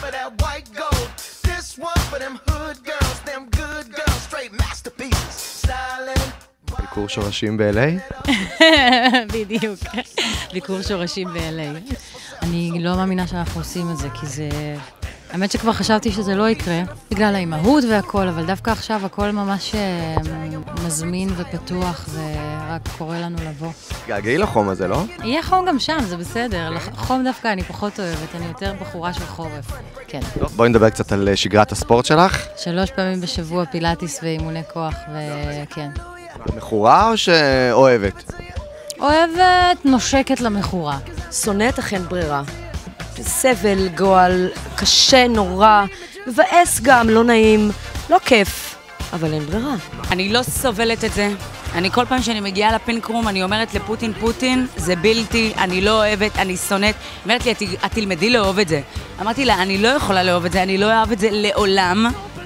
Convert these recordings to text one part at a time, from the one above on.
for that white gold. This one for them hood girls, them good girls, straight masterpieces. Styling. ביקור שורשים ב-LA? בדיוק. ביקור שורשים ב-LA. אני לא מאמינה שאנחנו עושים את זה, כי זה... האמת שכבר חשבתי שזה לא יקרה, בגלל האימהות והכל, אבל דווקא עכשיו הכל ממש מזמין ופתוח, ורק קורא לנו לבוא. געגעי לחום הזה, לא? יהיה חום גם שם, זה בסדר. חום דווקא אני פחות אוהבת, אני יותר בחורה של חורף. כן. טוב, בואי נדבר קצת על שגרת הספורט שלך. 3 פעמים בשבוע פילאטיס ואימוני כוח, וכן. מכורה או שאוהבת? אוהבת, נושקת למכורה. שונאת אכן ברירה. סבל, גועל, קשה, נורא, מבאס גם, לא נעים, לא כיף, אבל אין ברירה. אני לא סובלת את זה. אני כל פעם שאני מגיעה לפינקרום, אני אומרת לפוטין, פוטין, זה בלתי, אני לא אוהבת, אני שונאת. אומרת לי, את תלמדי לאהוב את זה. אמרתי לה, אני לא יכולה לאהוב את זה, אני לא אוהב את זה לעולם,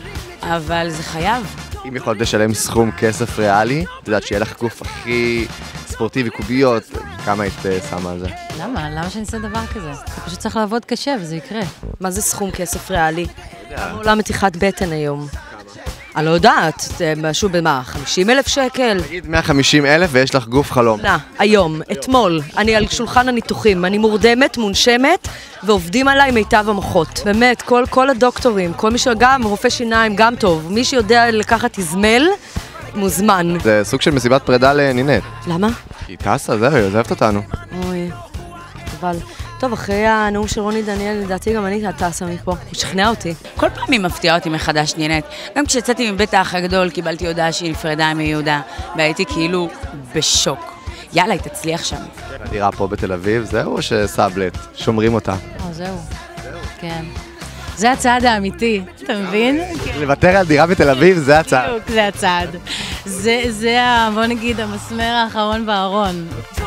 אבל זה חייב. אם יכולת לשלם סכום כסף ריאלי, את יודעת שיהיה לך גוף הכי ספורטיבי, קוביות, כמה היית שמה על זה? למה? למה שאני אעשה דבר כזה? אתה פשוט צריך לעבוד קשה וזה יקרה. מה זה סכום כסף ריאלי? עולם מתיחת בטן היום. אני לא יודעת, משהו במה? 50,000 שקל? תגיד 150,000 ויש לך גוף חלום. היום, אתמול, אני על שולחן הניתוחים, אני מורדמת, מונשמת, ועובדים עליי מיטב המוחות. באמת, כל הדוקטורים, כל מי שגם רופא שיניים, גם טוב. מי שיודע לקחת תזמל, מוזמן. זה סוג של מסיבת פרידה לנינט. למה? היא טסה, זהו, היא עוזבת אותנו. אוי, אבל... טוב, אחרי הנאום של רוני דניאל, לדעתי גם אני טסה מפה, הוא שכנע אותי. כל פעם היא מפתיעה אותי מחדש, נינט. גם כשיצאתי מבית האח הגדול, קיבלתי הודעה שהיא נפרדה מיהודה, והייתי כאילו בשוק. יאללה, היא תצליח שם. הדירה פה בתל אביב, זהו או שסאבלט? שומרים אותה? זהו. כן. זה הצעד האמיתי, אתה מבין? לוותר על דירה בתל אביב, זה הצעד. זה הצעד. זה, בוא נגיד, המסמר האחרון בארון.